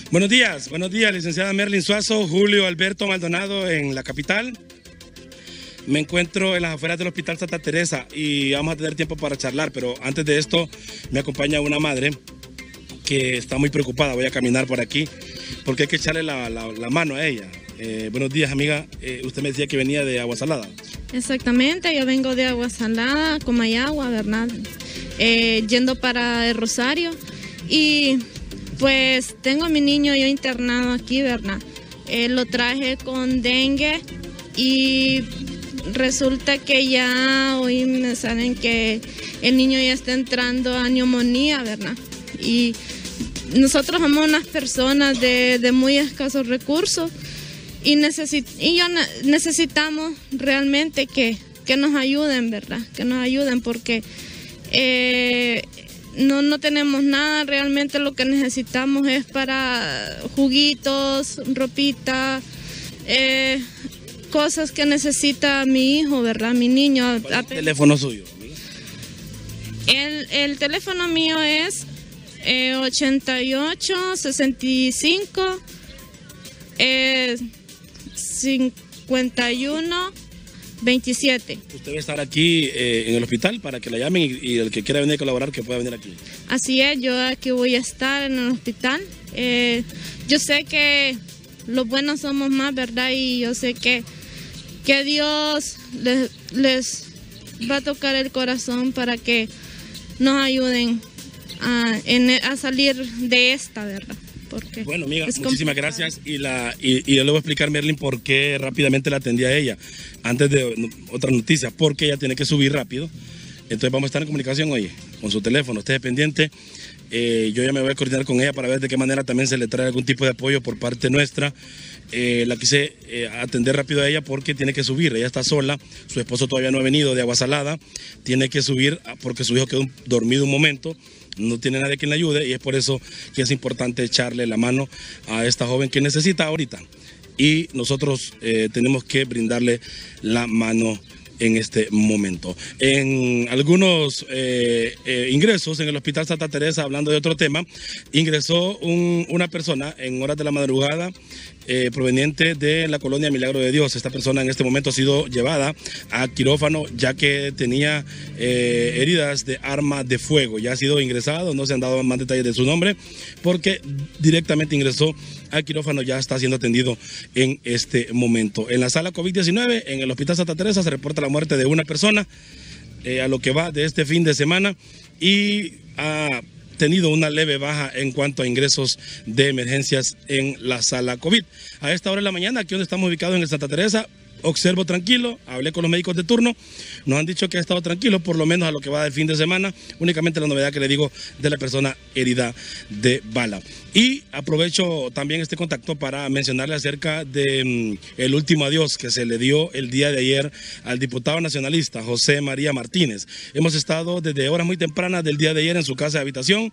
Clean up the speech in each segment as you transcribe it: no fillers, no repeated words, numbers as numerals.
Buenos días, licenciada Merlin Suazo, Julio Alberto Maldonado en la capital. Me encuentro en las afueras del Hospital Santa Teresa y vamos a tener tiempo para charlar, pero antes de esto me acompaña una madre que está muy preocupada. Voy a caminar por aquí porque hay que echarle la mano a ella. Buenos días, amiga. Usted me decía que venía de Agua Salada. Exactamente, yo vengo de Agua Salada, Comayagua, ¿verdad? Yendo para el Rosario y pues tengo a mi niño yo internado aquí, ¿verdad? Lo traje con dengue y resulta que ya hoy me saben que el niño ya está entrando a neumonía, ¿verdad? Y nosotros somos unas personas de muy escasos recursos y necesitamos realmente que nos ayuden, ¿verdad? Que nos ayuden porque no tenemos nada, realmente lo que necesitamos es para juguitos, ropita, cosas que necesita mi hijo, ¿verdad? Mi niño. ¿Cuál es el teléfono suyo? El teléfono mío es 88 65 51 27. Usted va a estar aquí en el hospital para que la llamen y el que quiera venir a colaborar que pueda venir aquí. Así es, yo aquí voy a estar en el hospital. Yo sé que los buenos somos más, ¿verdad? Y yo sé que Dios les va a tocar el corazón para que nos ayuden a salir de esta, ¿verdad? Porque bueno, amiga, muchísimas gracias y yo le voy a explicar, Merlin, por qué rápidamente la atendí a ella antes de otras noticias, porque ella tiene que subir rápido. Entonces vamos a estar en comunicación, oye, con su teléfono, esté pendiente. Yo ya me voy a coordinar con ella para ver de qué manera también se le trae algún tipo de apoyo por parte nuestra. La quise atender rápido a ella porque tiene que subir, ella está sola, su esposo todavía no ha venido de Agua Salada, tiene que subir porque su hijo quedó dormido un momento, no tiene nadie quien le ayude y es por eso que es importante echarle la mano a esta joven que necesita ahorita y nosotros tenemos que brindarle la mano en este momento. En algunos ingresos en el Hospital Santa Teresa, hablando de otro tema, ingresó una persona en horas de la madrugada proveniente de la colonia Milagro de Dios. Esta persona en este momento ha sido llevada a quirófano ya que tenía heridas de arma de fuego. Ya ha sido ingresado, no se han dado más detalles de su nombre porque directamente ingresó al quirófano, ya está siendo atendido en este momento. En la sala COVID-19, en el Hospital Santa Teresa, se reporta la muerte de una persona a lo que va de este fin de semana y ha tenido una leve baja en cuanto a ingresos de emergencias en la sala COVID. A esta hora de la mañana, aquí donde estamos ubicados en el Santa Teresa, observo tranquilo, hablé con los médicos de turno, nos han dicho que ha estado tranquilo, por lo menos a lo que va del fin de semana, únicamente la novedad que le digo de la persona herida de bala. Y aprovecho también este contacto para mencionarle acerca de el último adiós que se le dio el día de ayer al diputado nacionalista José María Martínez. Hemos estado desde horas muy tempranas del día de ayer en su casa de habitación.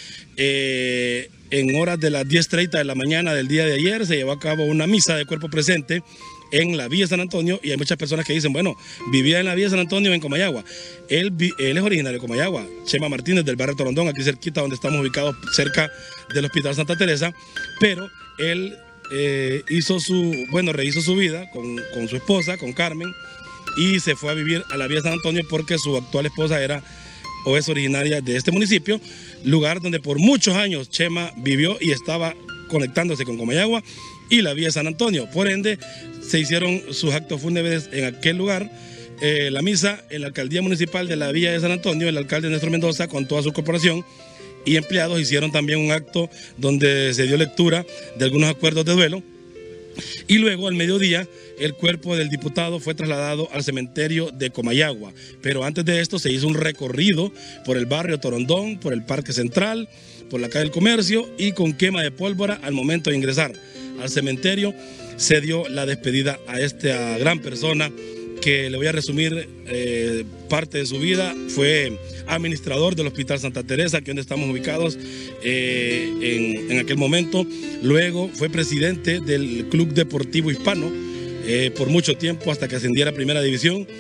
En horas de las 10:30 de la mañana del día de ayer se llevó a cabo una misa de cuerpo presente en la Villa San Antonio y hay muchas personas que dicen, bueno, vivía en la Villa San Antonio en Comayagua. Él es originario de Comayagua, Chema Martínez del barrio Torondón, aquí cerquita donde estamos ubicados cerca del Hospital Santa Teresa, pero él rehizo su vida con su esposa, con Carmen, y se fue a vivir a la Villa San Antonio porque su actual esposa es originaria de este municipio, lugar donde por muchos años Chema vivió y estaba conectándose con Comayagua y la Villa San Antonio. Por ende, se hicieron sus actos fúnebres en aquel lugar. La misa en la alcaldía municipal de la Villa de San Antonio, el alcalde Néstor Mendoza con toda su corporación y empleados hicieron también un acto donde se dio lectura de algunos acuerdos de duelo. Y luego al mediodía el cuerpo del diputado fue trasladado al cementerio de Comayagua, pero antes de esto se hizo un recorrido por el barrio Torondón, por el Parque Central, por la calle del Comercio y con quema de pólvora. Al momento de ingresar al cementerio se dio la despedida a esta gran persona que le voy a resumir parte de su vida. Fue administrador del Hospital Santa Teresa, aquí donde estamos ubicados en aquel momento. Luego fue presidente del Club Deportivo Hispano por mucho tiempo hasta que ascendiera a Primera División.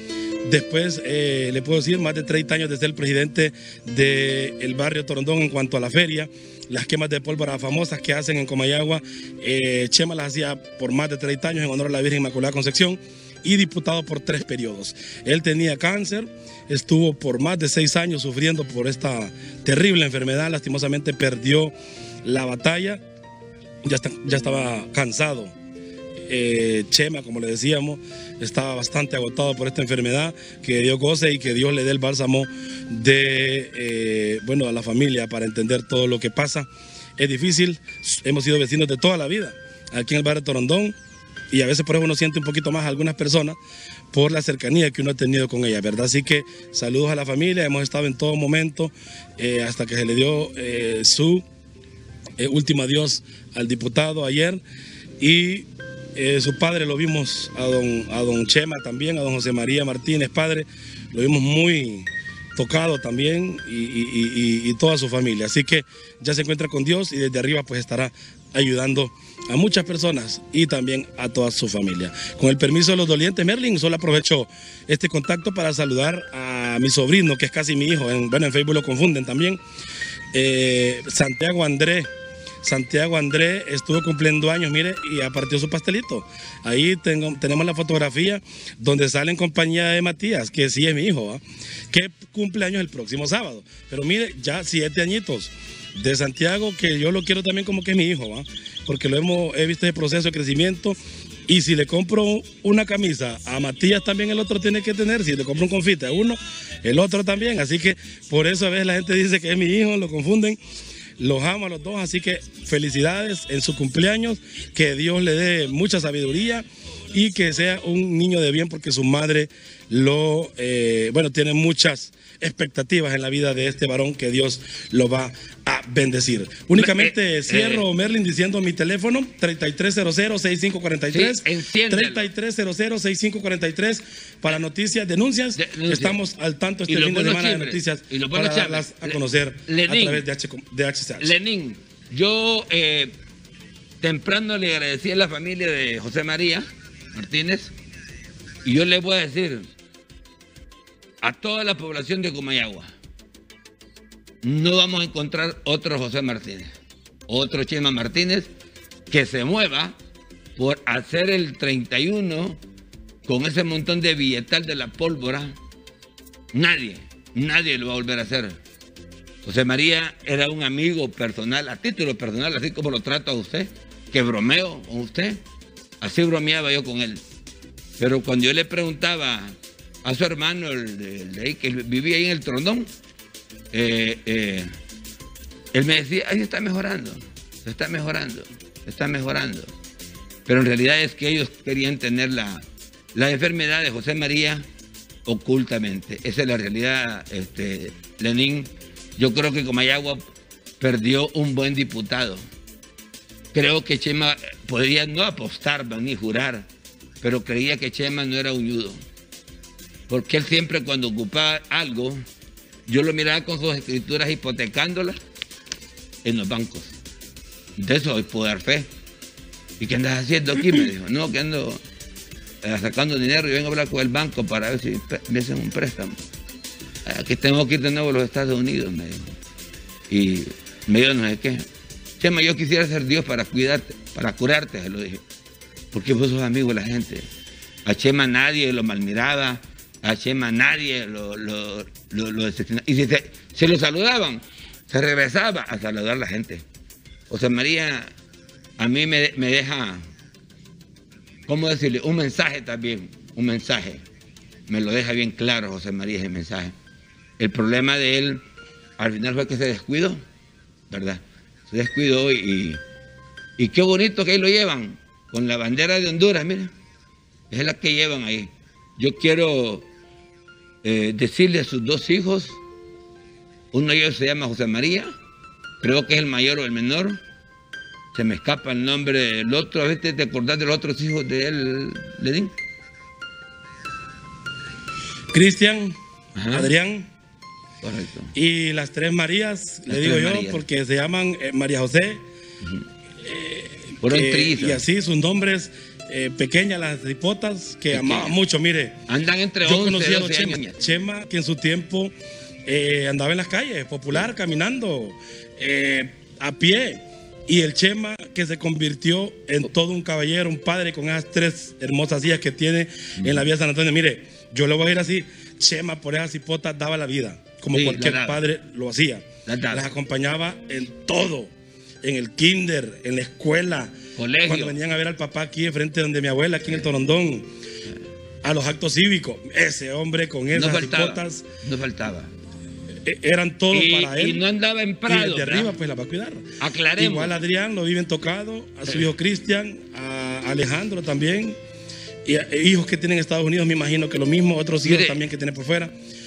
Después, le puedo decir, más de 30 años de ser el presidente del barrio Torondón en cuanto a la feria. Las quemas de pólvora famosas que hacen en Comayagua, Chema las hacía por más de 30 años en honor a la Virgen Inmaculada Concepción, y diputado por 3 periodos. Él tenía cáncer, estuvo por más de 6 años sufriendo por esta terrible enfermedad, lastimosamente perdió la batalla, ya estaba cansado. Chema, como le decíamos, estaba bastante agotado por esta enfermedad, que Dios goce y que Dios le dé el bálsamo de, bueno, a la familia para entender todo lo que pasa. Es difícil, hemos sido vecinos de toda la vida aquí en el barrio Torondón, y a veces por eso uno siente un poquito más a algunas personas por la cercanía que uno ha tenido con ella, ¿verdad? Así que saludos a la familia, hemos estado en todo momento hasta que se le dio su último adiós al diputado ayer, y su padre lo vimos, a don Chema también, a don José María Martínez, padre, lo vimos muy tocado también, y toda su familia. Así que ya se encuentra con Dios y desde arriba pues estará ayudando a muchas personas y también a toda su familia. Con el permiso de los dolientes, Merlin, solo aprovecho este contacto para saludar a mi sobrino, que es casi mi hijo, en Facebook lo confunden también, Santiago André estuvo cumpliendo años, mire, y apartió su pastelito. Ahí tenemos la fotografía donde sale en compañía de Matías, que sí es mi hijo, que cumple años el próximo sábado. Pero mire, ya 7 añitos de Santiago, que yo lo quiero también como que es mi hijo, porque he visto ese proceso de crecimiento. Y si le compro una camisa a Matías, también el otro tiene que tener. Si le compro un confite a uno, el otro también. Así que por eso a veces la gente dice que es mi hijo, lo confunden. Los amo a los dos, así que felicidades en su cumpleaños, que Dios le dé mucha sabiduría y que sea un niño de bien, porque su madre tiene muchas expectativas en la vida de este varón, que Dios lo va a bendecir. Únicamente cierro, Merlin, diciendo mi teléfono, 3300-6543, sí, 3300-6543, para noticias, denuncias. Estamos al tanto este fin de semana de noticias para darlas a conocer a través de HCH. Lenín, yo temprano le agradecí a la familia de José María Martínez, y yo le voy a decir a toda la población de Comayagua, no vamos a encontrar otro José Martínez, otro Chema Martínez que se mueva por hacer el 31 con ese montón de billetal de la pólvora. Nadie lo va a volver a hacer. José María era un amigo personal, a título personal, así como lo trato a usted, que bromeo con usted, así bromeaba yo con él. Pero cuando yo le preguntaba a su hermano, el que vivía ahí en el Torondón, él me decía, ahí está mejorando. Pero en realidad es que ellos querían tener la enfermedad de José María ocultamente. Esa es la realidad, Lenín. Yo creo que Comayagua perdió un buen diputado. Creo que Chema podría no apostar ni jurar, pero creía que Chema no era uñudo. Porque él siempre, cuando ocupaba algo, yo lo miraba con sus escrituras hipotecándolas en los bancos. De eso hoy puedo dar fe. ¿Y qué andas haciendo aquí? Me dijo. No, que ando sacando dinero y vengo a hablar con el banco para ver si me hacen un préstamo. Aquí tengo que ir de nuevo a los Estados Unidos, me dijo. Y me dijo, no sé qué. Chema, yo quisiera ser Dios para cuidarte, para curarte, se lo dije. Porque vos sos amigo de la gente. A Chema nadie lo malmiraba, a Chema nadie lo decepcionaba. Y si se lo saludaban, se regresaba a saludar a la gente. José María a mí me deja, ¿cómo decirle? Un mensaje también, un mensaje. Me lo deja bien claro José María ese mensaje. El problema de él al final fue que se descuidó, ¿verdad? Se descuidó y qué bonito que ahí lo llevan, con la bandera de Honduras, miren. Es la que llevan ahí. Yo quiero decirle a sus 2 hijos, uno de ellos se llama José María, creo que es el mayor o el menor, se me escapa el nombre del otro. A veces te acordás de los otros hijos de él, Lenín. Cristian, Adrián. Correcto. Y las 3 Marías, le digo yo, Marías, porque se llaman María José. Y así sus nombres pequeñas las hipotas que amaban mucho. Mire, andan entre yo 11 conocí a 12 Chema, años. Chema, que en su tiempo andaba en las calles, popular, caminando, a pie. Y el Chema que se convirtió en todo un caballero, un padre con esas 3 hermosas hijas que tiene en la vía San Antonio. Mire, yo le voy a ir así, Chema por esas hipotas daba la vida, como Sí, cualquier la padre lo hacía. Las acompañaba en todo, en el kinder, en la escuela, colegio. cuando venían a ver al papá aquí enfrente donde mi abuela, aquí en el Torondón, a los actos cívicos. Ese hombre con esas hipotas no faltaba. eran todo para él. Y no andaba en Y Prado. el de arriba pues la va a cuidar. Aclaremos. Igual a Adrián lo viven tocado, a su hijo Cristian, a Alejandro también, y hijos que tienen en Estados Unidos, me imagino que lo mismo, otros hijos también que tienen por fuera.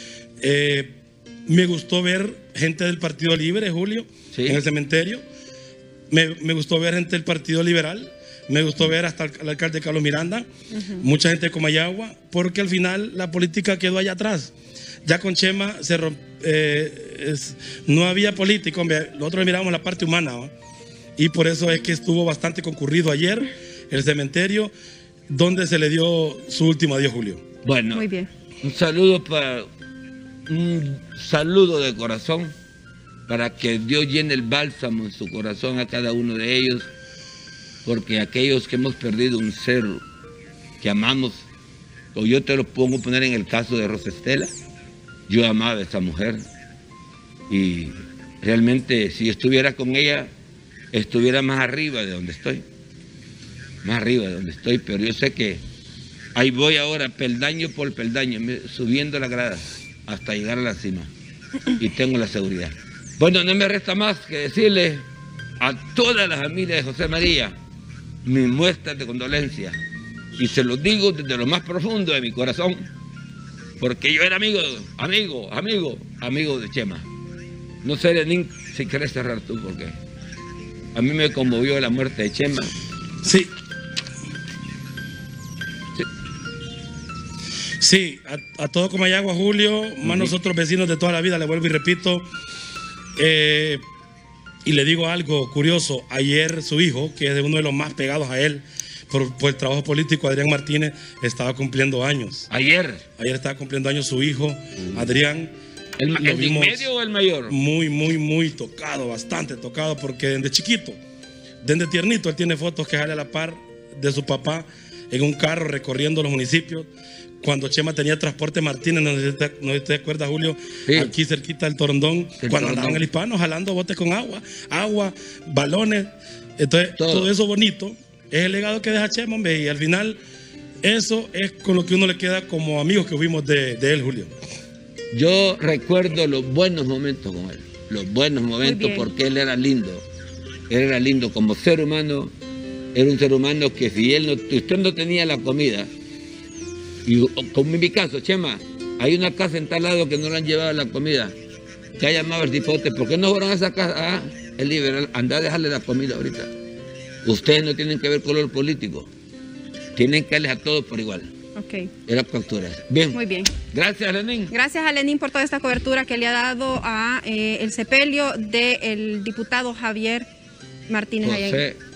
Me gustó ver gente del Partido Libre, Julio, en el cementerio. Me gustó ver gente del Partido Liberal. Me gustó ver hasta el alcalde Carlos Miranda, mucha gente de Comayagua, porque al final la política quedó allá atrás. Ya con Chema no había política, hombre. Nosotros miramos la parte humana, ¿no? Y por eso es que estuvo bastante concurrido ayer el cementerio, donde se le dio su último adiós, Julio. Bueno, Muy bien. un saludo de corazón para que Dios llene el bálsamo en su corazón a cada uno de ellos, porque aquellos que hemos perdido un ser que amamos, o yo te lo pongo a poner en el caso de Rosa Estela, yo amaba a esa mujer y realmente si estuviera con ella estuviera más arriba de donde estoy, pero yo sé que ahí voy ahora peldaño por peldaño, subiendo la grada hasta llegar a la cima y tengo la seguridad. Bueno, no me resta más que decirle a toda la familia de José María mis muestras de condolencia y se los digo desde lo más profundo de mi corazón, porque yo era amigo de Chema. No sé, Lenín, si querés cerrar tú, porque a mí me conmovió la muerte de Chema. Sí, a todo Comayagua, Julio, más nosotros vecinos de toda la vida, le vuelvo y repito. Y le digo algo curioso, ayer su hijo, que es de uno de los más pegados a él por el trabajo político, Adrián Martínez, estaba cumpliendo años. Ayer estaba cumpliendo años su hijo, Adrián. ¿El de medio o el mayor? Muy tocado, bastante tocado, porque desde chiquito, desde tiernito, él tiene fotos que sale a la par de su papá en un carro recorriendo los municipios. Cuando Chema tenía Transporte Martínez, no sé si te acuerdas, Julio, aquí cerquita del Torondón, cuando andaban en el Hispano jalando botes con agua, balones. Entonces, todo eso bonito es el legado que deja Chema, hombre, y al final eso es con lo que uno le queda como amigos que fuimos de él, Julio. Yo recuerdo los buenos momentos con él, porque él era lindo como ser humano. Era un ser humano que si usted no tenía la comida, y como en mi caso, Chema, hay una casa en tal lado que no le han llevado la comida, ya llamaba el cipote, ¿por qué no fueron a esa casa? El liberal, anda a dejarle la comida ahorita. Ustedes no tienen que ver color político, tienen que darles a todos por igual. Ok. Era captura. Bien. Muy bien. Gracias, Lenín. Gracias a Lenín por toda esta cobertura que le ha dado a el sepelio del diputado Javier Martínez. José